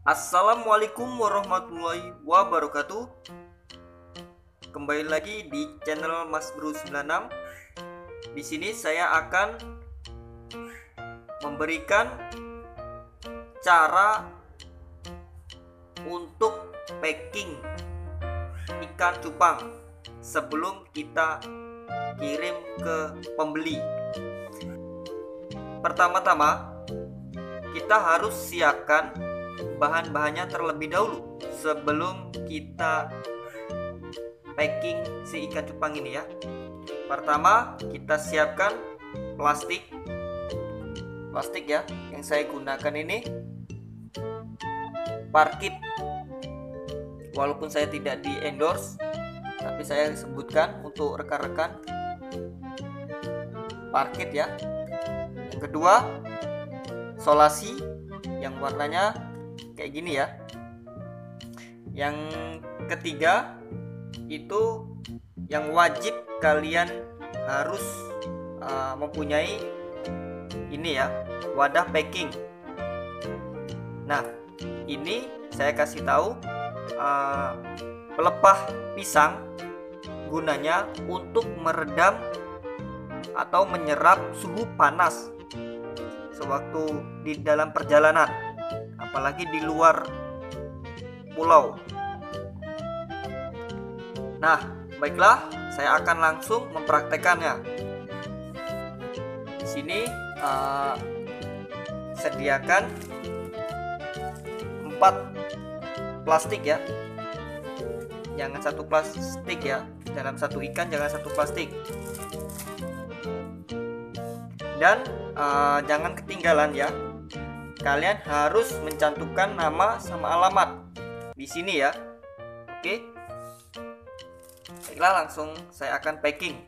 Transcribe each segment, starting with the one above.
Assalamualaikum warahmatullahi wabarakatuh. Kembali lagi di channel Mas Bro 96. Di sini saya akan memberikan cara untuk packing ikan cupang sebelum kita kirim ke pembeli. Pertama-tama kita harus siapkan bahan-bahannya terlebih dahulu sebelum kita packing si ikan cupang ini ya. Pertama kita siapkan plastik ya. Yang saya gunakan ini Parkit. Walaupun saya tidak di endorse, tapi saya sebutkan untuk rekan-rekan Parkit ya. Yang kedua Solasi yang warnanya kayak gini ya. Yang ketiga itu yang wajib kalian harus mempunyai ini ya, wadah packing. Nah, ini saya kasih tahu pelepah pisang gunanya untuk meredam atau menyerap suhu panas sewaktu di dalam perjalanan, apalagi di luar pulau. Nah, baiklah, saya akan langsung mempraktekannya. Di sini sediakan 4 plastik ya. Jangan satu plastik ya. Dalam satu ikan jangan satu plastik. Dan jangan ketinggalan ya. Kalian harus mencantumkan nama sama alamat di sini ya. Oke. Baiklah, langsung saya akan packing.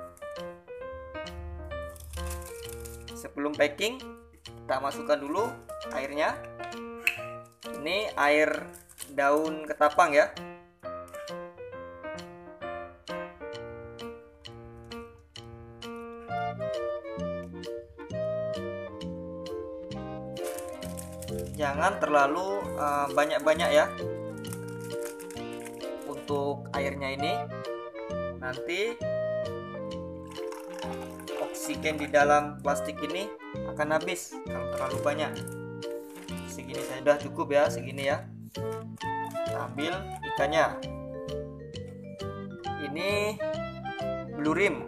Sebelum packing, kita masukkan dulu airnya. Ini air daun ketapang ya. Jangan terlalu banyak-banyak ya untuk airnya ini. Nanti oksigen di dalam plastik ini akan habis kalau terlalu banyak. Segini saya sudah cukup ya, segini ya. Ambil ikannya. Ini blue rim.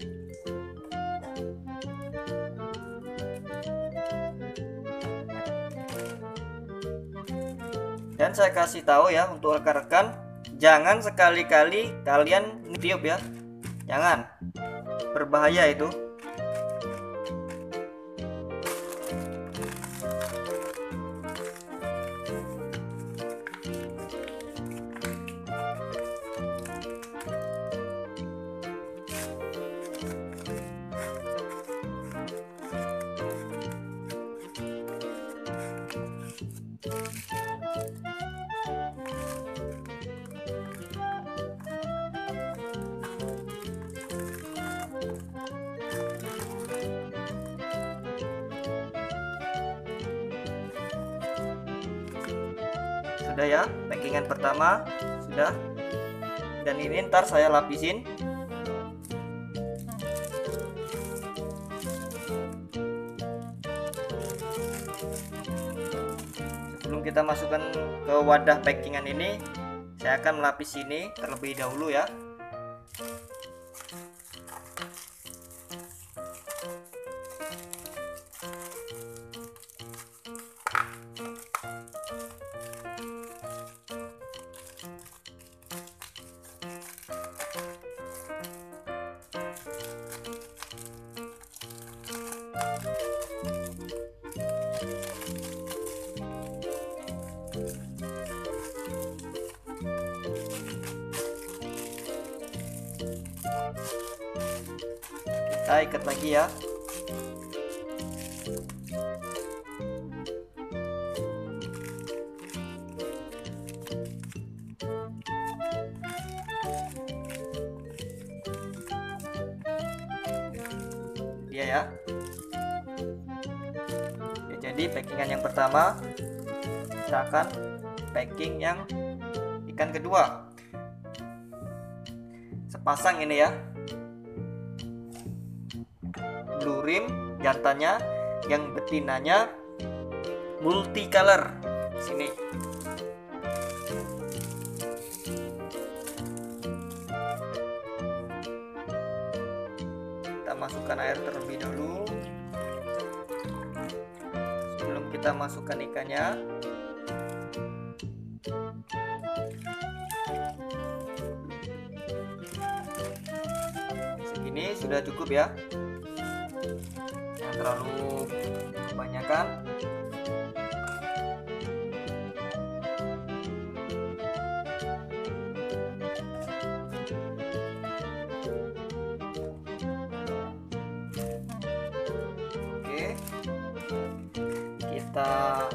Dan saya kasih tahu ya untuk rekan-rekan, jangan sekali-kali kalian tiup ya. Jangan. Berbahaya itu. Sudah ya, packingan pertama sudah. Dan ini ntar saya lapisin. Sebelum kita masukkan ke wadah packingan ini, saya akan melapis ini terlebih dahulu ya. Kita ikat lagi ya. Dia ya. Jadi packingan yang pertama kita akan packing yang ikan kedua. Sepasang ini ya, blue rim jantannya, yang betinanya multicolor. Sini kita masukkan air terlebih dahulu sebelum kita masukkan ikannya. Segini sudah cukup ya, jangan terlalu kebanyakan. Oke, kita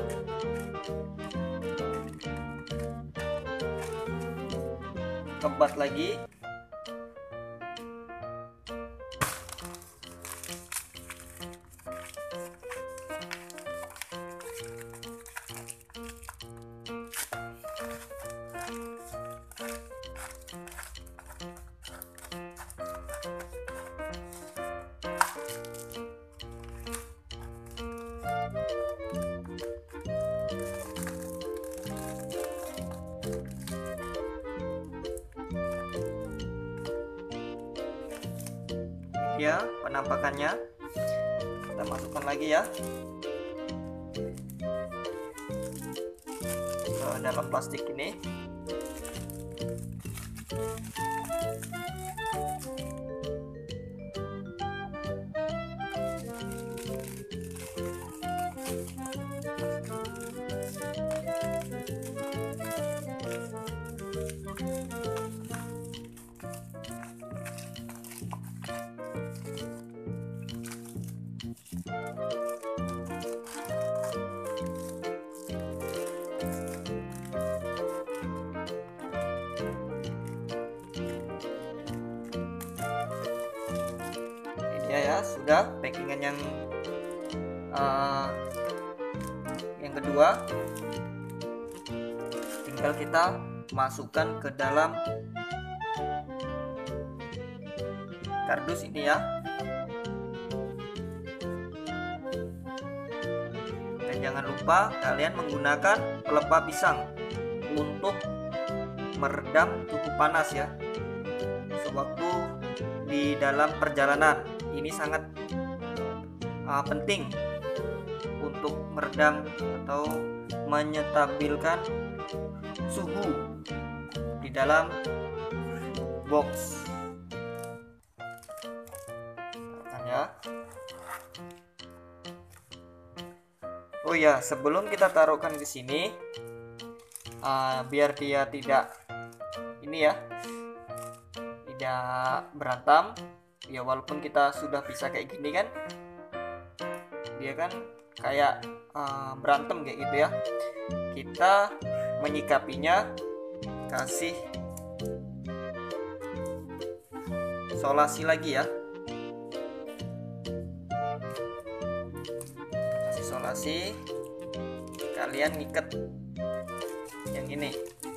kebat lagi. Ya, penampakannya kita masukkan lagi ya ke dalam plastik ini. Ya, sudah packingan yang kedua, tinggal kita masukkan ke dalam kardus ini ya. Dan jangan lupa kalian menggunakan pelepah pisang untuk meredam suhu panas ya sewaktu di dalam perjalanan. Ini sangat penting untuk meredam atau menyetabilkan suhu di dalam box. Ya. Oh ya, sebelum kita taruhkan ke sini, biar dia tidak tidak berantem. Ya, walaupun kita sudah bisa kayak gini kan, dia kan kayak berantem kayak gitu ya. Kita menyikapinya, kasih solasi lagi ya, kasih solasi, kalian ngikat yang ini.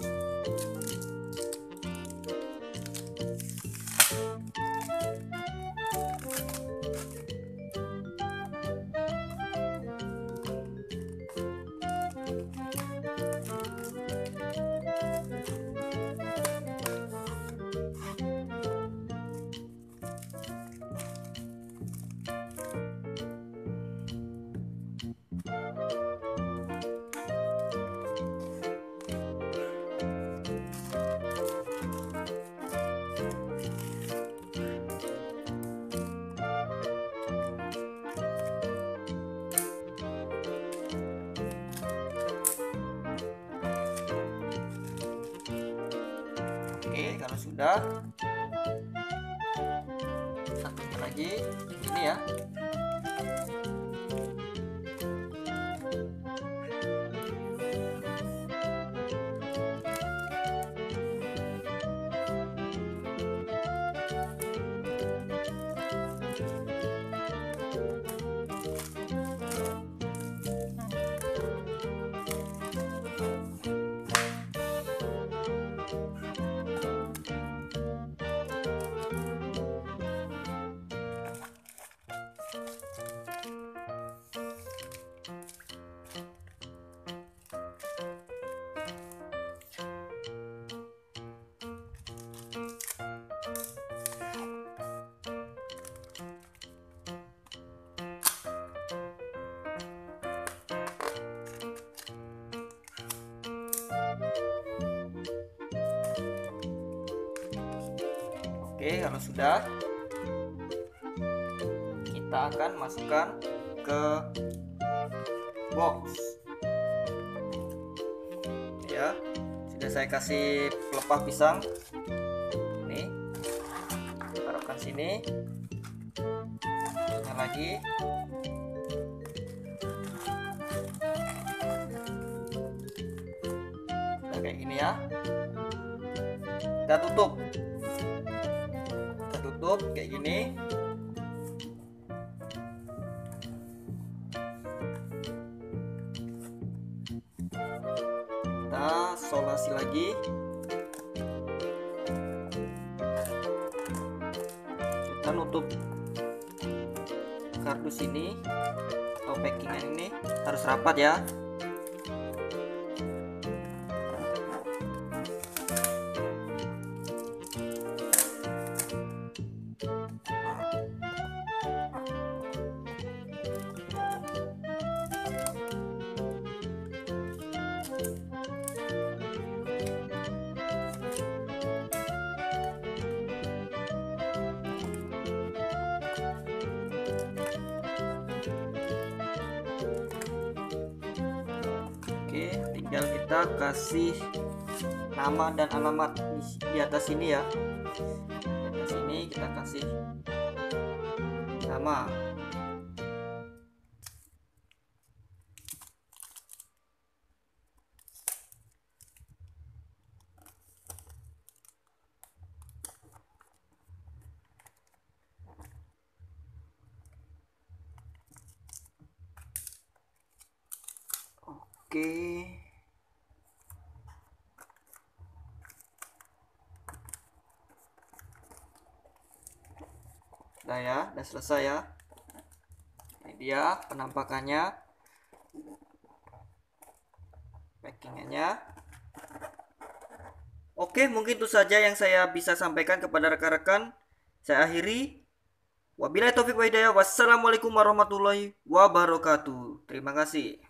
Oke, kalau sudah, satunya lagi ini ya. Oke, kalau sudah, kita akan masukkan ke box. Ya, sudah saya kasih pelepah pisang. Ini taruhkan sini. Ini lagi. Nah, kayak gini ya. Kita tutup. Kita tutup kayak gini. Kita solasi lagi. Kita nutup kardus ini atau packingan ini harus rapat ya. Oke, tinggal kita kasih nama dan alamat di atas sini ya. Di atas sini kita kasih nama. Oke. Sudah ya, sudah selesai ya. Ini dia penampakannya, packingannya. Oke, mungkin itu saja yang saya bisa sampaikan kepada rekan-rekan. Saya akhiri. Wabillahi taufiq wa hidayah. Wassalamualaikum warahmatullahi wabarakatuh. Terima kasih.